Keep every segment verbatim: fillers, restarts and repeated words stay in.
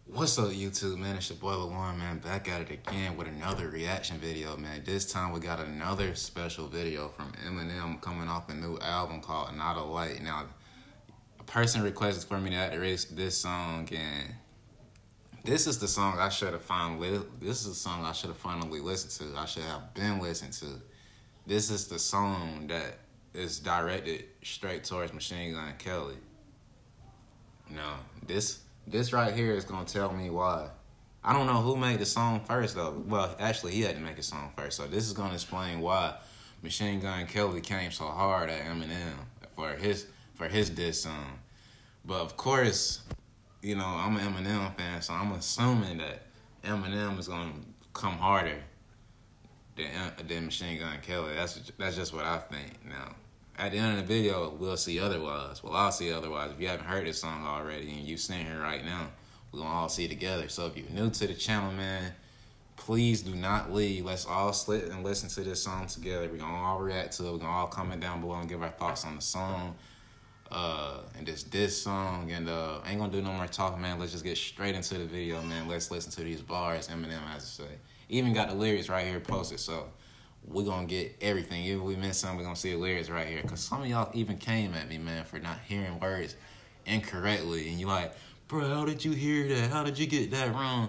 What's up, YouTube, man? It's your boy LaWarren, man, back at it again with another reaction video, man. This time we got another special video from Eminem coming off a new album called Not a Light. Now, a person requested for me to release this song, and this is the song I should have finally, this is the song I should have finally listened to. I should have been listening to. This is the song that is directed straight towards Machine Gun Kelly. Now, this... This right here is going to tell me why. I don't know who made the song first, though. Well, actually, he had to make a song first. So this is going to explain why Machine Gun Kelly came so hard at Eminem for his for his diss song. But, of course, you know, I'm an Eminem fan, so I'm assuming that Eminem is going to come harder than, than Machine Gun Kelly. That's, that's just what I think now. At the end of the video, we'll see otherwise. Well, I'll see otherwise. If you haven't heard this song already and you're sitting here right now, we're going to all see it together. So if you're new to the channel, man, please do not leave. Let's all sit and listen to this song together. We're going to all react to it. We're going to all comment down below and give our thoughts on the song. Uh, and this this song. And uh, I ain't going to do no more talking, man. Let's just get straight into the video, man. Let's listen to these bars Eminem has to say. Even got the lyrics right here posted, so... we're going to get everything. Even if we miss something, we're going to see the lyrics right here. Because some of y'all even came at me, man, for not hearing words incorrectly. And you're like, bro, how did you hear that? How did you get that wrong?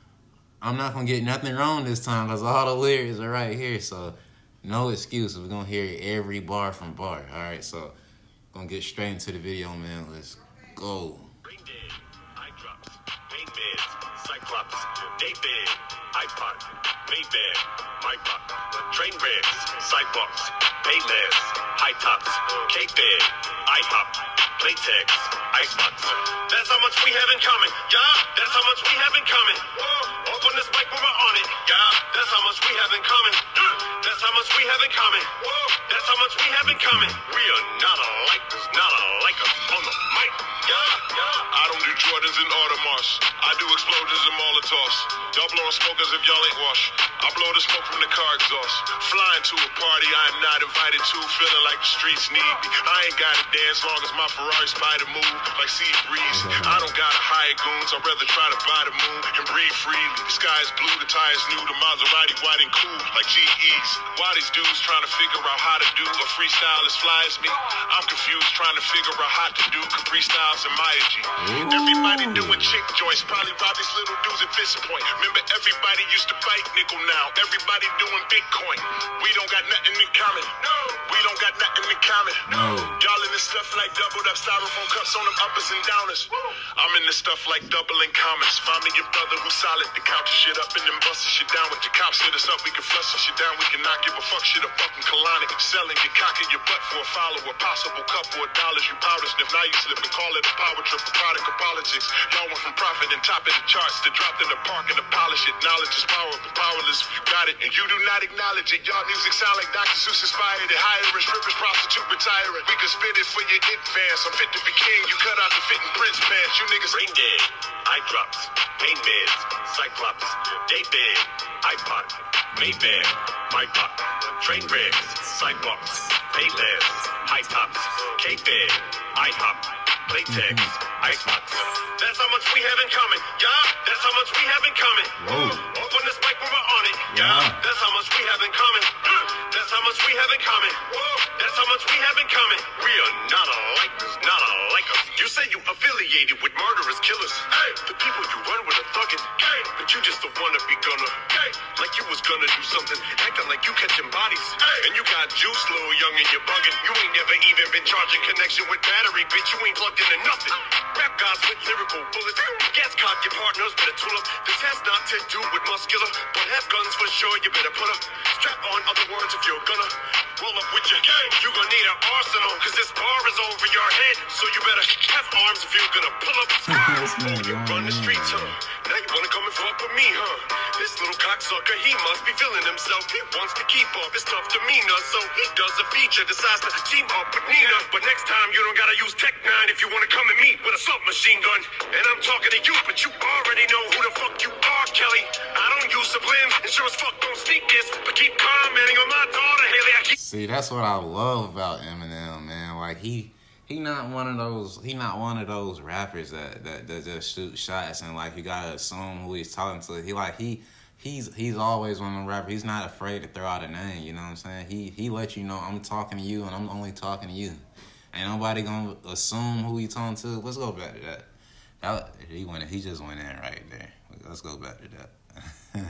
I'm not going to get nothing wrong this time because all the lyrics are right here. So no excuses. We're going to hear every bar from bar. All right, so going to get straight into the video, man. Let's go. Brain dead, eye drops, pain meds, cyclops, David, iPod, Maybach, my pop, train wrecks, sidewalks, payless, high tops, K-bed, IHOP, Playtex, icebox. That's how much we have in common, yeah. That's how much we have in common. Whoa, up on this bike when we're on it, yeah. That's how much we have in common. That's how much we have in common. Whoa, that's how much we have in common. We are not alike. There's not alike us on the mic, yeah. yeah. I don't do Jordans and Audemars. I do explosions and Molotovs. Y'all blowing smoke as if y'all ain't washed. I blow the smoke from the car exhaust. Flying to a party I am not invited to, feeling like the streets need me. I ain't gotta dance long as my Ferrari spider move like sea breeze. I don't gotta hire goons, I'd rather try to buy the moon and breathe freely. The sky is blue, the tires new, the Maserati white and cool like G Es. Why these dudes trying to figure out how to do a freestyle as fly as me? I'm confused trying to figure out how to do Capri Styles and Maya G. Everybody doing chick joints, probably rob these little dudes at Fist Point. Remember everybody used to fight nickel now. Everybody doing Bitcoin. We don't got nothing in common. No. We don't got nothing in common. No. Y'all in this stuff like doubled up styrofoam cups on them uppers and downers. Woo. I'm in this stuff like doubling commas. Find me your brother who's solid to count the shit up and then bust the shit down with the cops. Hit us up, we can flush the shit down. We can not give a fuck shit a fucking colonic. Selling your cock in your butt for a follower. Possible couple of dollars you powder sniff. Now you slip and call it a power trip. A product of politics. Y'all went from profit and top of the charts to dropped in the park and to polish it. Knowledge is power, but powerless if you got it. And you do not acknowledge it. Y'all music sound like Doctor Seuss inspired it. Hiring, strippers, prostitute, retiring. We can spit it for your advance. I'm fit to be king. You cut out the fitting Prince pants. You niggas brain dead. Eye drops, pain meds, cyclops, David, iPod, Maybach, my pop, train wrecks, sidewalks, payless, high tops, K-bed, IHOP, Playtex, icebox. That's how much we have in common, yeah. That's how much we have in common. Whoa. Up on this bike when we're on it, yeah. yeah. That's how much we have in common. That's how much we have in common. Whoa. That's how much we have in common. We are not alike. There's not alike us. You say you affiliated with murderous killers. Hey, the people you run with are thugging. Hey, but you just don't wanna be gonna. Hey, like you was gonna do something, acting like you catching bodies. Hey, and you got juice, little young, and you're bugging. You ain't never even been charging connection with battery, bitch. You ain't plugged into nothing. Rap gods with lyrical bullets. Gas cock your partners better tool up. This has not to do with muscular, but has guns for sure. You better put up. Strap on, other words, if you're gonna roll up with your gang. You gonna need an arsenal, cause this bar is over your head. So you better have arms if you're gonna pull up. Oh, you run the streets, huh? Now you wanna come and fuck with me, huh? This little cocksucker, he must be feeling himself. He wants to keep up his tough demeanor, so he does a feature, decides to team up with Nina. But next time you don't gotta use Tech nine if you wanna come and meet with a submachine gun. And I'm talking to you, but you already know who the fuck you are, Kelly. I don't use sublims, and sure as fuck don't sneak this, but keep commenting on my daughter, Haley. I keep See, that's what I love about Eminem, man. Like he he not one of those. He not one of those rappers that, that that just shoot shots and like you gotta assume who he's talking to. He like he he's he's always one of them rappers. He's not afraid to throw out a name. You know what I'm saying? He he let you know I'm talking to you and I'm only talking to you. Ain't nobody gonna assume who he talking to. Let's go back to that. That he went. He just went in right there. Let's go back to that.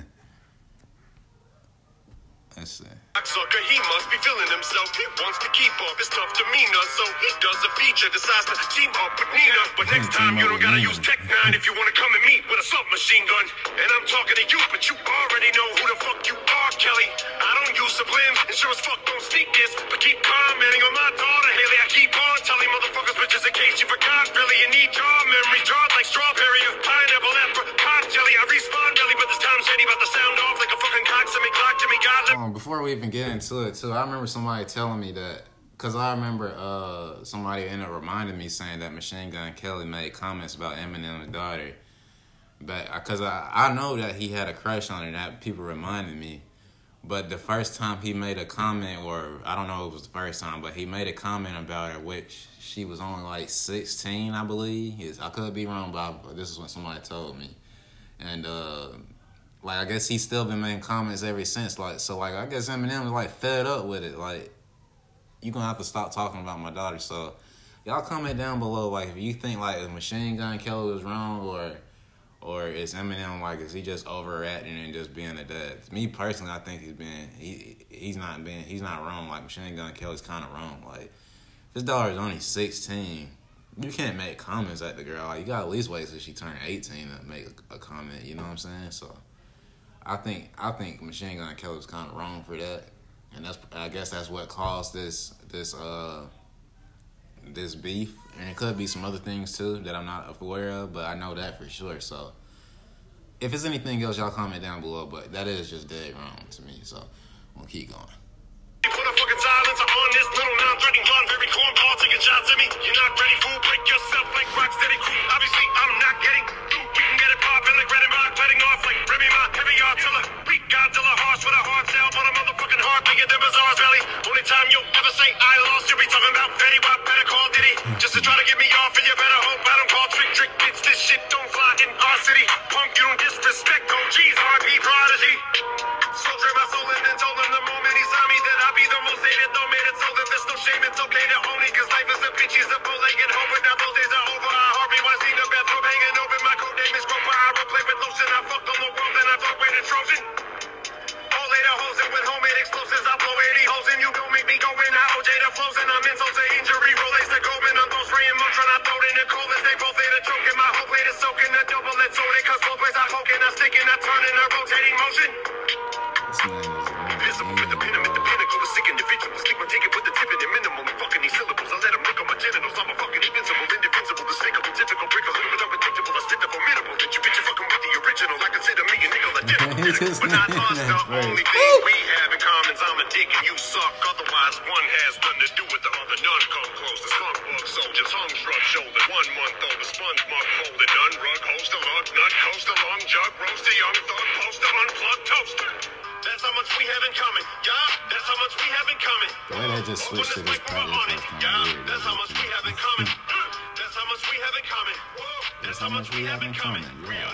Let's see. Sucker, he must be feeling himself. He wants to keep up his tough demeanor, so he does a feature, decides to team up with Nina. But next time you don't gotta use Tech Nine if you wanna come and meet with a submachine gun. And I'm talking to you, but you already know who the fuck you are, Kelly. I don't use sublims, and sure as fuck don't sneak this, but keep commenting on my daughter, Haley. I keep on telling motherfuckers, but just in case you forgot, really, you need your memory jarred like strawberry or pineapple apricot jelly. I respawn belly, but this time shady about to sound off like a fucking cock. Semi clock, Jimmy God. Um, before we even get into it, too, I remember somebody telling me that, because I remember uh, somebody ended up reminding me saying that Machine Gun Kelly made comments about Eminem's daughter. But because I, I know that he had a crush on her, that people reminded me. But the first time he made a comment, or I don't know if it was the first time, but he made a comment about her, which she was only like sixteen, I believe. I could be wrong, but this is what somebody told me. And, uh... like, I guess he's still been making comments ever since. Like, so, like, I guess Eminem is, like, fed up with it. Like, you gonna have to stop talking about my daughter. So, y'all comment down below, like, if you think, like, if Machine Gun Kelly was wrong or or is Eminem, like, is he just overacting and just being a dad? Me, personally, I think he's been, he he's not been, he's not wrong. Like, Machine Gun Kelly's kind of wrong. Like, if his daughter's only sixteen, you can't make comments at the girl. Like, you gotta at least wait till she turn eighteen to make a, a comment, you know what I'm saying? So, I think I think Machine Gun Kelly was kind of wrong for that, and that's I guess that's what caused this this uh this beef, and it could be some other things too that I'm not aware of, but I know that for sure. So if it's anything else, y'all comment down below. But that is just dead wrong to me. So we'll keep going. Put a fucking silencer on this little non-threatening blonde, very cornball, taking shots at me. You're not ready, fool. Break yourself like Rocksteady crew. Obviously, I'm not getting through. We can get it poppin' like Red and Rock, letting off like Remy Ma, heavy artillery. Weak Godzilla, harsh with a hard shell, but a motherfucking heart bigger than Bazaar's belly. Only time you'll ever say I lost, you'll be talking about Fetty Wap, better call Diddy. Just to try to get me off, and you better hope I don't call trick trick bitch. This shit don't fly in our city. Punk, you don't disrespect O Gs, R P Prodigy. Soldier my soul and then told him the moment he saw me that I'd be the most hated, though made it so that there's no shame. It's okay to own it, cause life is a bitch, he's a bow-legged hoe, but now those days are over. I Harvey Weinstein, the bathroom hanging open. My code name is Groper. I replay with lotion. I fucked on the world and I fuck with a Trojan. All later hoes and with homemade explosives. I blow eighty hoes and you don't make me go in. I O J the flows and I'm insult to injury. Rolex the Goldman. I'm those spraying Motron. I throw it in the cold as they both later choking. My whole plate is soaking. The double it's loaded, cause both ways I poking. I stick and I turn in a rotating motion. Visible with the pyramid, the pinnacle, the sick individual. Stick my ticket with the tip in the minimal. I'm fucking these syllables. I let them lick on my genitals. I'm a fucking invincible, indefensible, despicable, typical, brick, a little bit unpredictable. I spit the formidable. That you bitch, you fucking with the original. I consider me a nickel, a identical, but not us. The only thing we have in common is I'm a dick and you suck. Otherwise, one has nothing to do with the other. None come close. The skunk bug soldier, tongue shrug shoulder. One month old, the sponge mug folded. None rug, host a lug, nut, coast a long jug, roast a young thug, post a unplugged toaster. That's how much we have in common, yeah. That's how much we have in common. The way they just switched to this part is kind of weird. That's how much we have in common. That's how much we have in common. That's how much we have in common. Yeah.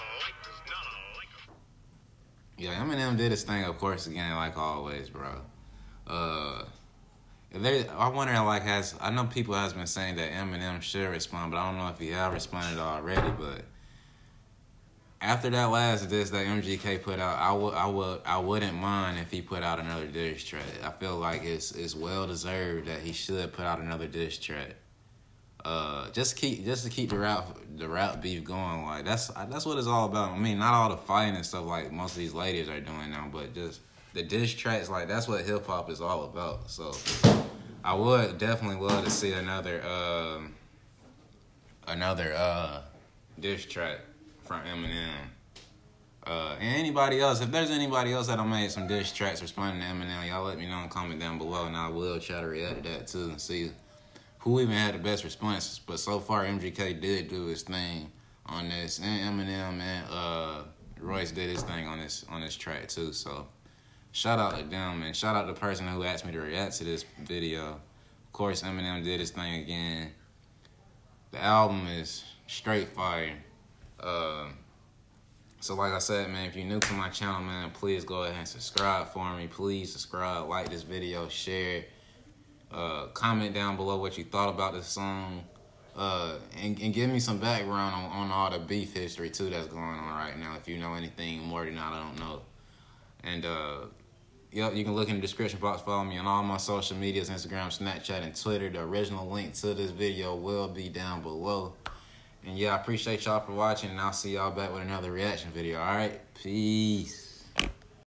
Yeah, Eminem did his thing, of course, again, like always, bro. Uh, there, I wonder, like, has I know people has been saying that Eminem should respond, but I don't know if he have responded already. But after that last diss that M G K put out, I would, I would, I wouldn't mind if he put out another diss track. I feel like it's it's well deserved that he should put out another diss track. Uh, just keep, just to keep the rap, the rap beef going. Like that's that's what it's all about. I mean, not all the fighting and stuff like most of these ladies are doing now, but just the diss tracks. Like that's what hip hop is all about. So I would definitely love to see another, uh, another uh, diss track from Eminem. Uh, and anybody else, if there's anybody else that I made some diss tracks responding to Eminem, y'all let me know and comment down below, and I will try to react to that too and see who even had the best responses. But so far, M G K did do his thing on this, and Eminem and uh, Royce did his thing on this on this track too. So shout out to them, and shout out to the person who asked me to react to this video. Of course, Eminem did his thing again. The album is straight fire. Uh, so like I said, man, if you're new to my channel, man, please go ahead and subscribe for me. Please subscribe, like this video, share it. Uh, comment down below what you thought about this song. Uh, and, and give me some background on, on all the beef history, too, that's going on right now. If you know anything more than I don't know. And, uh, yep, you can look in the description box. Follow me on all my social medias, Instagram, Snapchat, and Twitter. The original link to this video will be down below. And, yeah, I appreciate y'all for watching, and I'll see y'all back with another reaction video, all right? Peace.